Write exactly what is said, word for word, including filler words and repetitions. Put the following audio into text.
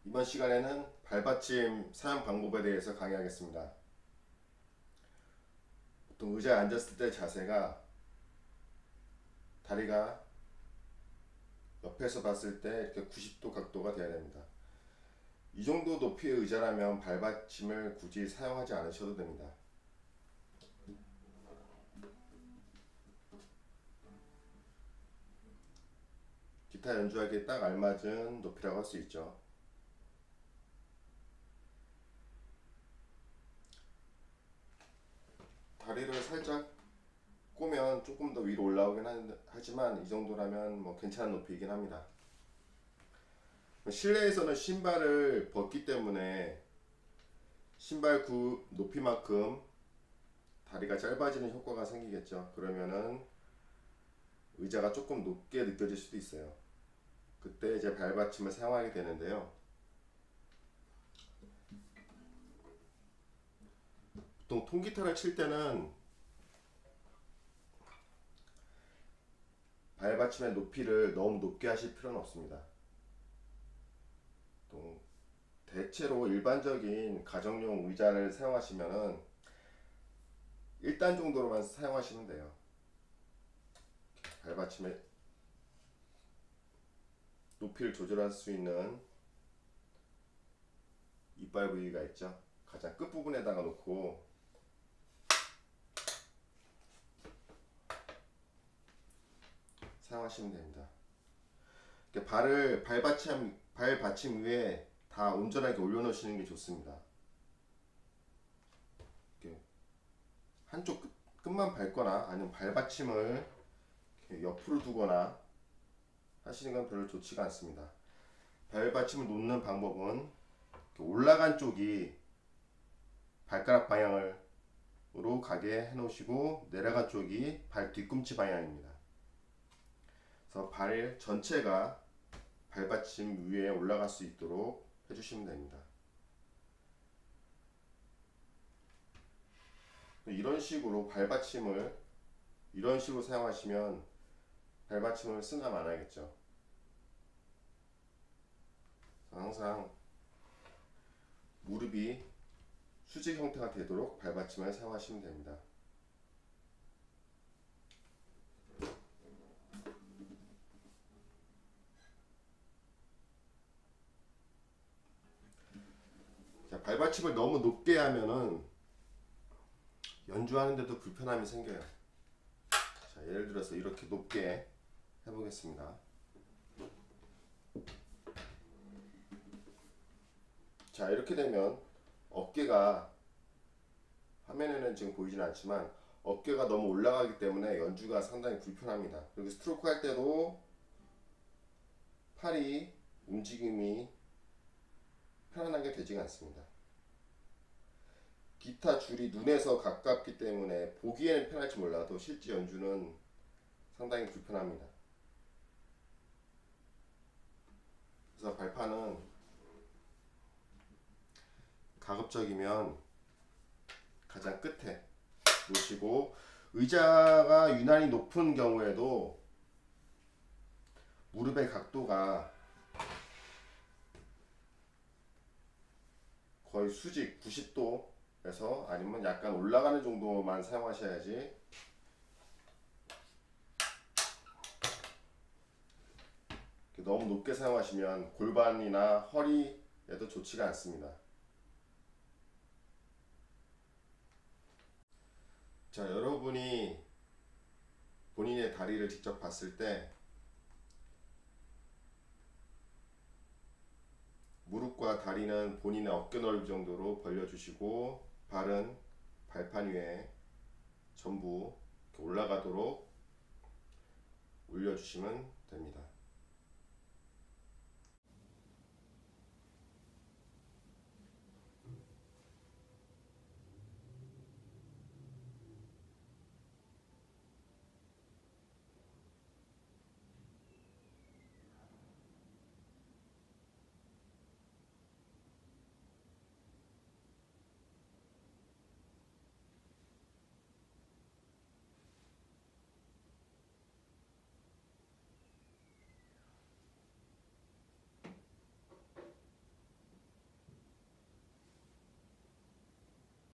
이번 시간에는 발받침 사용 방법에 대해서 강의하겠습니다. 보통 의자에 앉았을 때 자세가 다리가 옆에서 봤을 때 이렇게 구십 도 각도가 되어야 됩니다. 이 정도 높이의 의자라면 발받침을 굳이 사용하지 않으셔도 됩니다. 기타 연주하기에 딱 알맞은 높이라고 할 수 있죠. 다리를 살짝 꼬면 조금 더 위로 올라오긴 하지만 이 정도라면 뭐 괜찮은 높이이긴 합니다. 실내에서는 신발을 벗기 때문에 신발 굽 높이만큼 다리가 짧아지는 효과가 생기겠죠. 그러면은 의자가 조금 높게 느껴질 수도 있어요. 그때 이제 발받침을 사용하게 되는데요. 보통 통기타를 칠 때는 발받침의 높이를 너무 높게 하실 필요는 없습니다. 또 대체로 일반적인 가정용 의자를 사용하시면은 일 단 정도로만 사용하시면 돼요. 발받침의 높이를 조절할 수 있는 이빨 부위가 있죠. 가장 끝부분에다가 놓고 사용하시면 됩니다. 발을 발받침, 발받침 위에 다 온전하게 올려놓으시는 게 좋습니다. 한쪽 끝, 끝만 밟거나 아니면 발받침을 옆으로 두거나 하시는 건 별로 좋지가 않습니다. 발받침을 놓는 방법은 올라간 쪽이 발가락 방향으로 가게 해 놓으시고 내려간 쪽이 발 뒤꿈치 방향입니다. 그래서 발 전체가 발받침 위에 올라갈 수 있도록 해주시면 됩니다. 이런 식으로 발받침을 이런 식으로 사용하시면 발받침을 쓰나 마나겠죠. 항상 무릎이 수직 형태가 되도록 발받침을 사용하시면 됩니다. 자, 발받침을 너무 높게 하면은 연주하는데도 불편함이 생겨요. 자, 예를 들어서 이렇게 높게 해보겠습니다. 자, 이렇게 되면 어깨가 화면에는 지금 보이진 않지만 어깨가 너무 올라가기 때문에 연주가 상당히 불편합니다. 그리고 스트로크 할 때도 팔이 움직임이 편안하게 되지가 않습니다. 기타 줄이 눈에서 가깝기 때문에 보기에는 편할지 몰라도 실제 연주는 상당히 불편합니다. 그래서 발판은 가급적이면 가장 끝에 놓으시고 의자가 유난히 높은 경우에도 무릎의 각도가 거의 수직 구십 도에서 아니면 약간 올라가는 정도만 사용하셔야지 너무 높게 사용하시면 골반이나 허리에도 좋지가 않습니다. 자, 여러분이 본인의 다리를 직접 봤을 때 무릎과 다리는 본인의 어깨 넓이 정도로 벌려주시고 발은 발판 위에 전부 올라가도록 올려주시면 됩니다.